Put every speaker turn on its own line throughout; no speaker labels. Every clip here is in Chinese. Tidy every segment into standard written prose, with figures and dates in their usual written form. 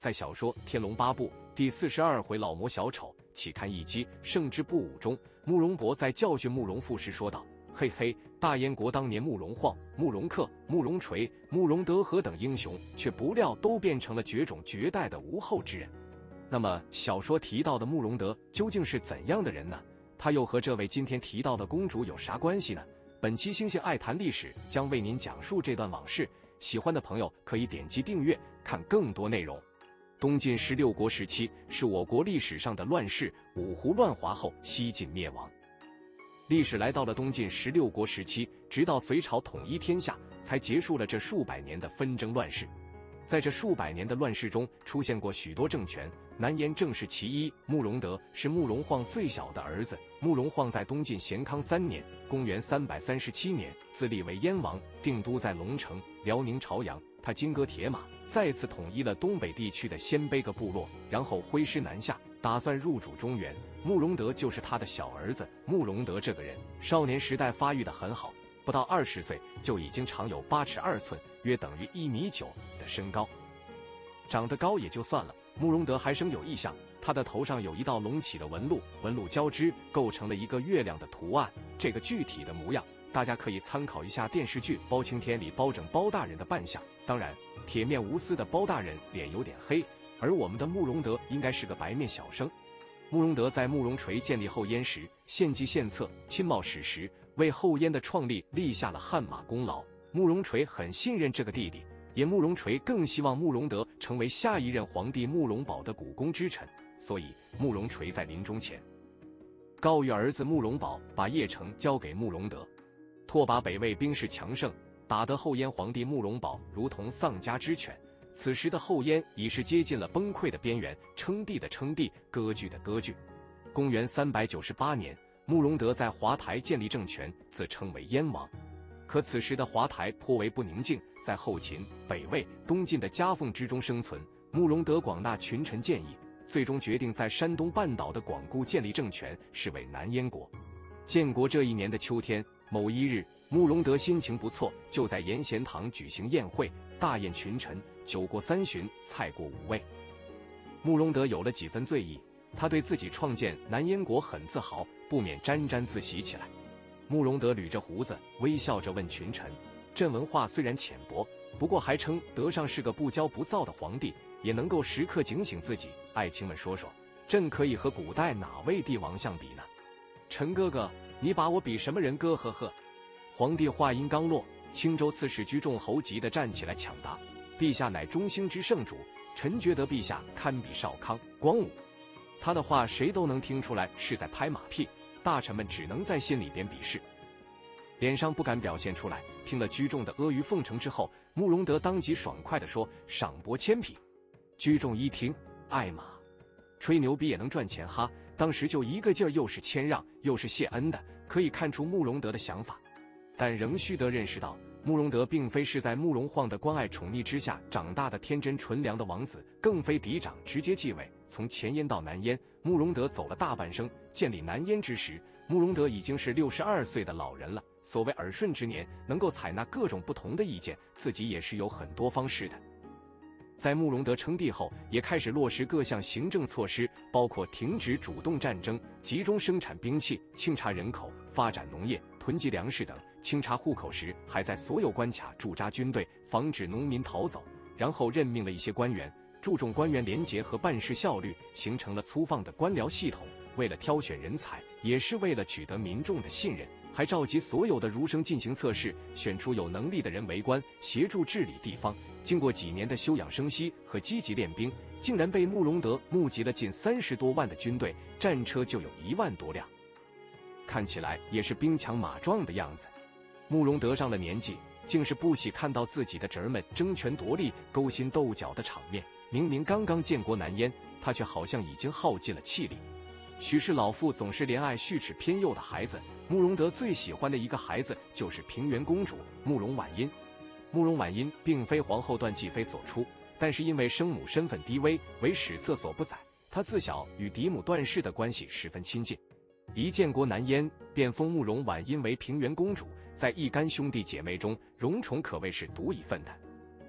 在小说《天龙八部》第42回老魔小丑岂堪一击胜之不武中，慕容博在教训慕容复时说道：嘿嘿，大燕国当年慕容晃、慕容恪、慕容垂、慕容德和等英雄，却不料都变成了绝种绝代的无后之人。那么小说提到的慕容德究竟是怎样的人呢？他又和这位今天提到的公主有啥关系呢？本期星星爱谈历史将为您讲述这段往事，喜欢的朋友可以点击订阅看更多内容。东晋16国时期是我国历史上的乱世，五胡乱华后西晋灭亡。历史来到了东晋16国时期，直到隋朝统一天下，才结束了这数百年的纷争乱世。在这数百年的乱世中，出现过许多政权，南燕正是其一。慕容德是慕容晃最小的儿子。慕容晃在东晋咸康3年（公元337年）自立为燕王，定都在龙城（辽宁朝阳）。他金戈铁马，再次统一了东北地区的鲜卑个部落，然后挥师南下，打算入主中原。慕容德就是他的小儿子。慕容德这个人，少年时代发育得很好，不到20岁就已经长有8尺2寸，约等于1.9米的身高。长得高也就算了，慕容德还生有异象，他的头上有一道隆起的纹路，纹路交织构成了一个月亮的图案。这个具体的模样，大家可以参考一下电视剧《包青天》里包拯包大人的扮相。当然，铁面无私的包大人脸有点黑，而我们的慕容德应该是个白面小生。慕容德在慕容垂建立后燕时，献计献策，亲冒史实，为后燕的创立立下了汗马功劳。慕容垂很信任这个弟弟，也慕容垂更希望慕容德成为下一任皇帝慕容宝的股肱之臣，所以慕容垂在临终前告谕儿子慕容宝，把邺城交给慕容德。拓跋北魏兵势强盛，打得后燕皇帝慕容宝如同丧家之犬。此时的后燕已是接近了崩溃的边缘，称帝的称帝，割据的割据。公元398年，慕容德在华台建立政权，自称为燕王。可此时的华台颇为不宁静，在后秦、北魏、东晋的夹缝之中生存。慕容德广纳群臣建议，最终决定在山东半岛的广固建立政权，是为南燕国。建国这一年的秋天，某一日，慕容德心情不错，就在延贤堂举行宴会，大宴群臣，酒过3巡，菜过5味。慕容德有了几分醉意，他对自己创建南燕国很自豪，不免沾沾自喜起来。慕容德捋着胡子，微笑着问群臣：朕文化虽然浅薄，不过还称得上是个不骄不躁的皇帝，也能够时刻警醒自己。爱卿们说说，朕可以和古代哪位帝王相比呢？陈哥哥，你把我比什么人？哥呵呵。皇帝话音刚落，青州刺史居仲侯急得站起来抢答：陛下乃中兴之圣主，臣觉得陛下堪比少康、光武。他的话谁都能听出来是在拍马屁，大臣们只能在心里边鄙视，脸上不敢表现出来。听了居仲的阿谀奉承之后，慕容德当即爽快地说：赏帛千匹。居仲一听，艾玛，吹牛逼也能赚钱哈！当时就一个劲儿，又是谦让又是谢恩的，可以看出慕容德的想法。但仍须得认识到，慕容德并非是在慕容晃的关爱宠溺之下长大的天真纯良的王子，更非嫡长直接继位。从前燕到南燕，慕容德走了大半生。建立南燕之时，慕容德已经是62岁的老人了。所谓耳顺之年，能够采纳各种不同的意见，自己也是有很多方式的。在慕容德称帝后，也开始落实各项行政措施，包括停止主动战争、集中生产兵器、清查人口、发展农业、囤积粮食等。清查户口时，还在所有关卡驻扎军队，防止农民逃走。然后任命了一些官员，注重官员廉洁和办事效率，形成了粗放的官僚系统。为了挑选人才，也是为了取得民众的信任，还召集所有的儒生进行测试，选出有能力的人为官，协助治理地方。经过几年的休养生息和积极练兵，竟然被慕容德募集了近30多万的军队，战车就有1万多辆，看起来也是兵强马壮的样子。慕容德上了年纪，竟是不喜看到自己的侄儿们争权夺利、勾心斗角的场面。明明刚刚建国南燕，他却好像已经耗尽了气力。许是老父总是怜爱蓄齿偏幼的孩子，慕容德最喜欢的一个孩子就是平原公主慕容婉音。慕容婉音并非皇后段祺妃所出，但是因为生母身份低微，为史册所不载。她自小与嫡母段氏的关系十分亲近，一建国南燕，便封慕容婉音为平原公主，在一干兄弟姐妹中，荣宠可谓是独一份的。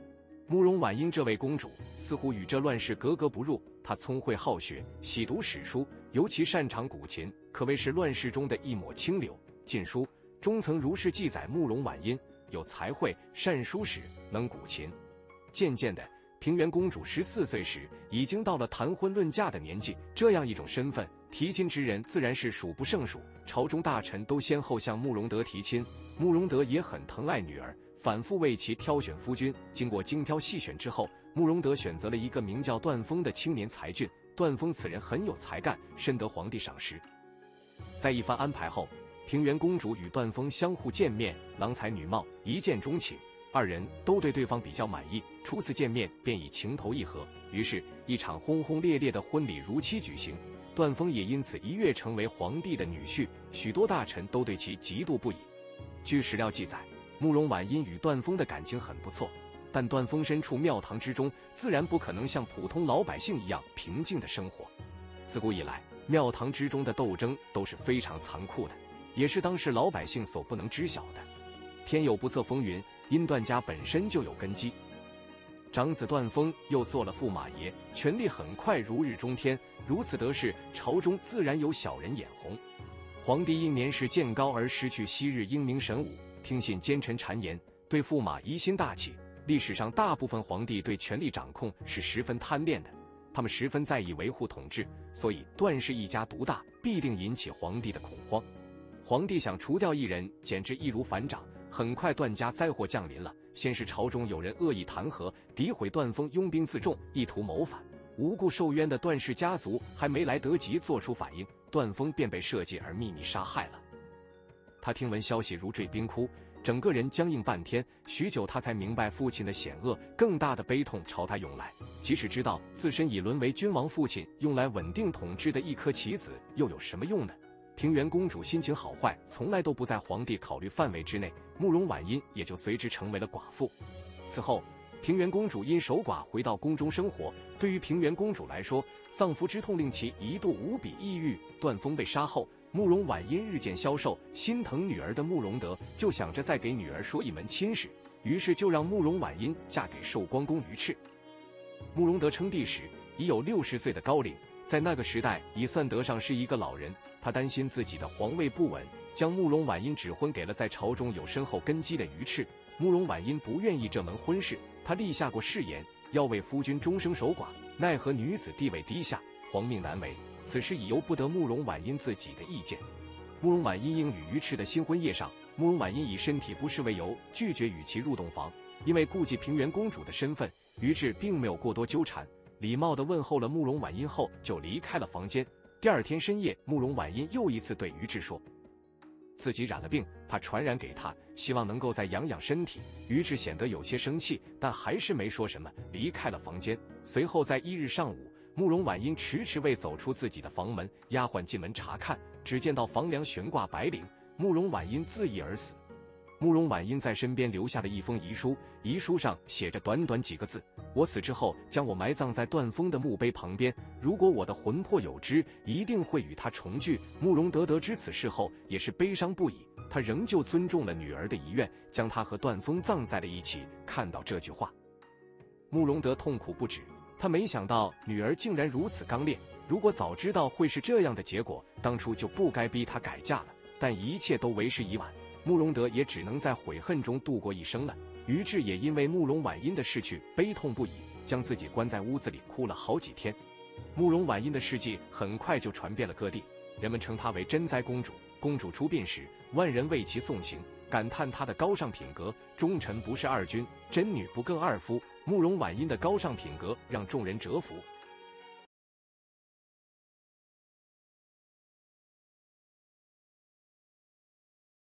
慕容婉英这位公主似乎与这乱世格格不入，她聪慧好学，喜读史书，尤其擅长古琴，可谓是乱世中的一抹清流。《晋书》中曾如是记载慕容婉英有才慧，善书史，能古琴。渐渐的，平原公主14岁时已经到了谈婚论嫁的年纪，这样一种身份，提亲之人自然是数不胜数。朝中大臣都先后向慕容德提亲，慕容德也很疼爱女儿，反复为其挑选夫君。经过精挑细选之后，慕容德选择了一个名叫段峰的青年才俊。段峰此人很有才干，深得皇帝赏识。在一番安排后，平原公主与段峰相互见面，郎才女貌，一见钟情，二人都对对方比较满意。初次见面便已情投意合，于是一场轰轰烈烈的婚礼如期举行。段峰也因此一跃成为皇帝的女婿，许多大臣都对其嫉妒不已。据史料记载，慕容婉英与段峰的感情很不错，但段峰身处庙堂之中，自然不可能像普通老百姓一样平静的生活。自古以来，庙堂之中的斗争都是非常残酷的，也是当时老百姓所不能知晓的。天有不测风云，因段家本身就有根基。长子段峰又做了驸马爷，权力很快如日中天，如此得势，朝中自然有小人眼红。皇帝因年事渐高而失去昔日英明神武，听信奸臣谗言，对驸马疑心大起。历史上大部分皇帝对权力掌控是十分贪恋的，他们十分在意维护统治，所以段氏一家独大必定引起皇帝的恐慌。皇帝想除掉一人，简直易如反掌。很快段家灾祸降临了，先是朝中有人恶意弹劾诋毁段峰拥兵自重，意图谋反。无故受冤的段氏家族还没来得及做出反应，段峰便被设计而秘密杀害了。他听闻消息如坠冰窟，整个人僵硬半天，许久他才明白父亲的险恶，更大的悲痛朝他涌来。即使知道自身已沦为君王父亲用来稳定统治的一颗棋子，又有什么用呢？平原公主心情好坏从来都不在皇帝考虑范围之内，慕容婉英也就随之成为了寡妇。此后，平原公主因守寡回到宫中生活。对于平原公主来说，丧夫之痛令其一度无比抑郁。段峰被杀后，慕容婉英日渐消瘦，心疼女儿的慕容德就想着再给女儿说一门亲事，于是就让慕容婉英嫁给寿光公于赤。慕容德称帝时已有60岁的高龄，在那个时代已算得上是一个老人。他担心自己的皇位不稳，将慕容婉英指婚给了在朝中有深厚根基的于赤。慕容婉英不愿意这门婚事，他立下过誓言，要为夫君终生守寡，奈何女子地位低下，皇命难违，此事已由不得慕容婉英自己的意见。慕容婉英应与于赤的新婚夜上，慕容婉英以身体不适为由拒绝与其入洞房，因为顾忌平原公主的身份，于赤并没有过多纠缠，礼貌地问候了慕容婉英后就离开了房间。第二天深夜，慕容婉英又一次对于赤说自己染了病，怕传染给他，希望能够再养养身体。于赤显得有些生气，但还是没说什么，离开了房间。随后在1日上午，慕容婉英迟迟未走出自己的房门，丫鬟进门查看，只见到房梁悬挂白绫，慕容婉英自缢而死。慕容婉英在身边留下了一封遗书，遗书上写着短短几个字：我死之后将我埋葬在段峰的墓碑旁边，如果我的魂魄有知，一定会与他重聚。慕容德得知此事后也是悲伤不已，他仍旧尊重了女儿的遗愿，将她和段峰葬在了一起。看到这句话，慕容德痛苦不止，他没想到女儿竟然如此刚烈，如果早知道会是这样的结果，当初就不该逼她改嫁了，但一切都为时已晚。慕容德也只能在悔恨中度过一生了。于赤也因为慕容婉英的逝去悲痛不已，将自己关在屋子里哭了好几天。慕容婉英的事迹很快就传遍了各地，人们称她为真哉公主。公主出殡时，万人为其送行，感叹她的高尚品格，忠臣不是二君，贞女不更二夫。慕容婉英的高尚品格让众人折服，